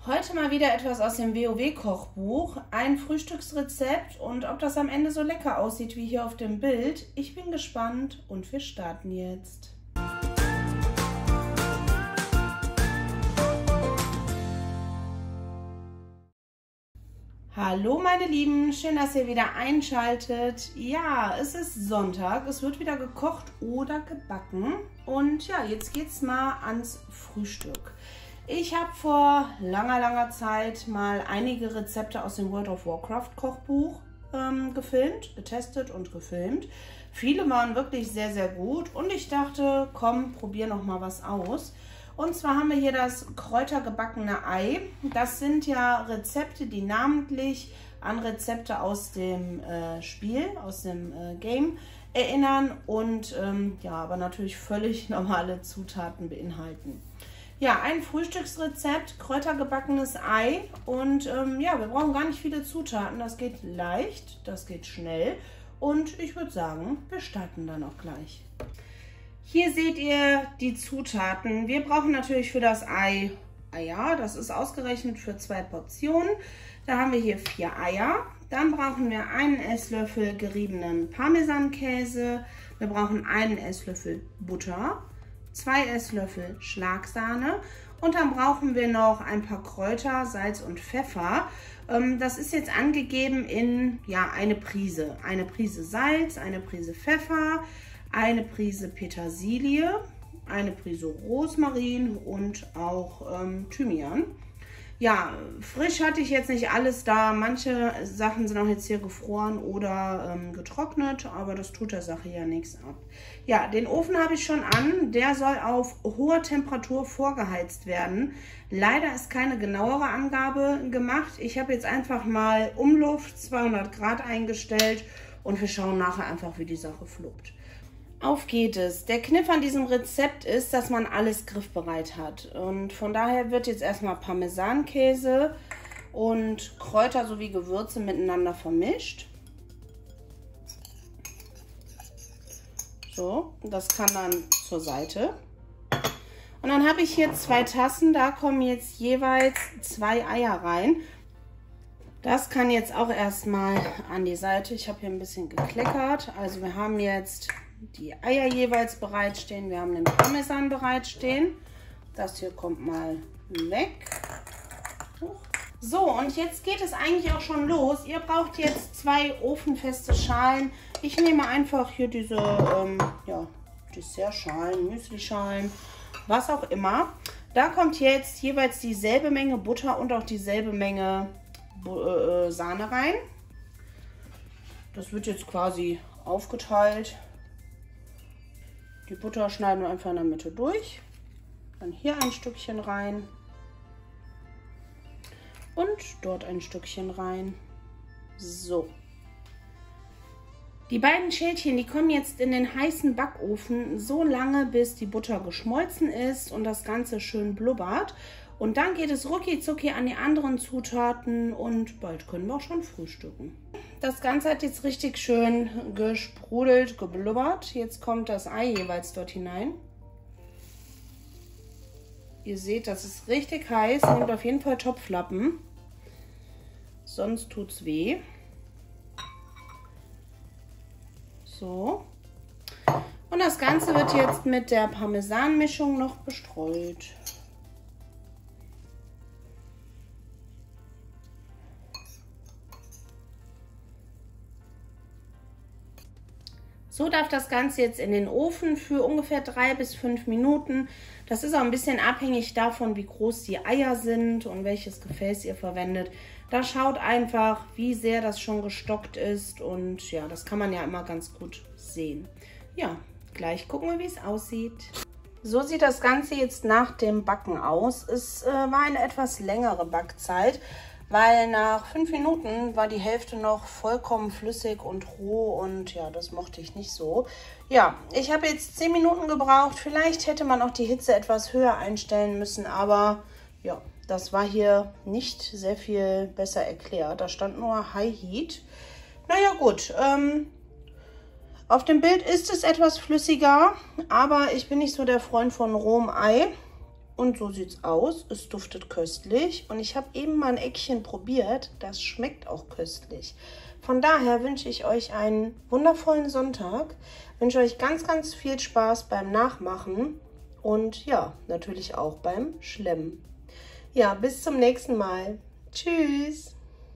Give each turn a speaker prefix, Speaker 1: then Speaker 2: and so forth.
Speaker 1: Heute mal wieder etwas aus dem WoW-Kochbuch, ein Frühstücksrezept und ob das am Ende so lecker aussieht wie hier auf dem Bild. Ich bin gespannt und wir starten jetzt. Hallo meine Lieben, schön, dass ihr wieder einschaltet. Ja, es ist Sonntag, es wird wieder gekocht oder gebacken und ja, jetzt geht's mal ans Frühstück. Ich habe vor langer Zeit mal einige Rezepte aus dem World of Warcraft Kochbuch getestet und gefilmt. Viele waren wirklich sehr gut und ich dachte, komm, probier noch mal was aus. Und zwar haben wir hier das kräutergebackene Ei. Das sind ja Rezepte, die namentlich an Rezepte aus dem Spiel, aus dem Game erinnern und ja, aber natürlich völlig normale Zutaten beinhalten. Ja, ein Frühstücksrezept, kräutergebackenes Ei und ja, wir brauchen gar nicht viele Zutaten. Das geht leicht, das geht schnell und ich würde sagen, wir starten dann auch gleich. Hier seht ihr die Zutaten. Wir brauchen natürlich für das Ei Eier. Das ist ausgerechnet für 2 Portionen. Da haben wir hier 4 Eier. Dann brauchen wir einen Esslöffel geriebenen Parmesankäse. Wir brauchen einen Esslöffel Butter, 2 Esslöffel Schlagsahne und dann brauchen wir noch ein paar Kräuter, Salz und Pfeffer. Das ist jetzt angegeben in ja, eine Prise Salz, eine Prise Pfeffer, eine Prise Petersilie, eine Prise Rosmarin und auch Thymian. Ja, frisch hatte ich jetzt nicht alles da. Manche Sachen sind auch jetzt hier gefroren oder getrocknet, aber das tut der Sache ja nichts ab. Ja, den Ofen habe ich schon an. Der soll auf hoher Temperatur vorgeheizt werden. Leider ist keine genauere Angabe gemacht. Ich habe jetzt einfach mal Umluft 200 Grad eingestellt und wir schauen nachher einfach, wie die Sache fluppt. Auf geht es. Der Kniff an diesem Rezept ist, dass man alles griffbereit hat. Und von daher wird jetzt erstmal Parmesankäse und Kräuter sowie Gewürze miteinander vermischt. So, das kann dann zur Seite. Und dann habe ich hier 2 Tassen, da kommen jetzt jeweils 2 Eier rein. Das kann jetzt auch erstmal an die Seite. Ich habe hier ein bisschen gekleckert. Also wir haben jetzt die Eier jeweils bereitstehen. Wir haben den Parmesan bereitstehen. Das hier kommt mal weg. So, und jetzt geht es eigentlich auch schon los. Ihr braucht jetzt 2 ofenfeste Schalen. Ich nehme einfach hier diese ja, Dessertschalen, Müslischalen, was auch immer. Da kommt jetzt jeweils dieselbe Menge Butter und auch dieselbe Menge Sahne rein. Das wird jetzt quasi aufgeteilt. Die Butter schneiden wir einfach in der Mitte durch. Dann hier ein Stückchen rein. Und dort ein Stückchen rein. So. Die beiden Schälchen, die kommen jetzt in den heißen Backofen so lange, bis die Butter geschmolzen ist und das Ganze schön blubbert. Und dann geht es rucki zucki an die anderen Zutaten und bald können wir auch schon frühstücken. Das Ganze hat jetzt richtig schön gesprudelt, geblubbert. Jetzt kommt das Ei jeweils dort hinein. Ihr seht, das ist richtig heiß. Nehmt auf jeden Fall Topflappen, sonst tut's weh. So. Und das Ganze wird jetzt mit der Parmesanmischung noch bestreut. So darf das Ganze jetzt in den Ofen für ungefähr 3 bis 5 Minuten. Das ist auch ein bisschen abhängig davon, wie groß die Eier sind und welches Gefäß ihr verwendet. Da schaut einfach, wie sehr das schon gestockt ist und ja, das kann man ja immer ganz gut sehen. Ja, gleich gucken wir, wie es aussieht. So sieht das Ganze jetzt nach dem Backen aus. Es war eine etwas längere Backzeit, weil nach 5 Minuten war die Hälfte noch vollkommen flüssig und roh und ja, das mochte ich nicht so. Ja, ich habe jetzt 10 Minuten gebraucht. Vielleicht hätte man auch die Hitze etwas höher einstellen müssen, aber ja, das war hier nicht sehr viel besser erklärt. Da stand nur High Heat. Naja gut, auf dem Bild ist es etwas flüssiger, aber ich bin nicht so der Freund von rohem Ei. Und so sieht's aus. Es duftet köstlich. Und ich habe eben mal ein Eckchen probiert. Das schmeckt auch köstlich. Von daher wünsche ich euch einen wundervollen Sonntag. Wünsche euch ganz, ganz viel Spaß beim Nachmachen. Und ja, natürlich auch beim Schlemmen. Ja, bis zum nächsten Mal. Tschüss.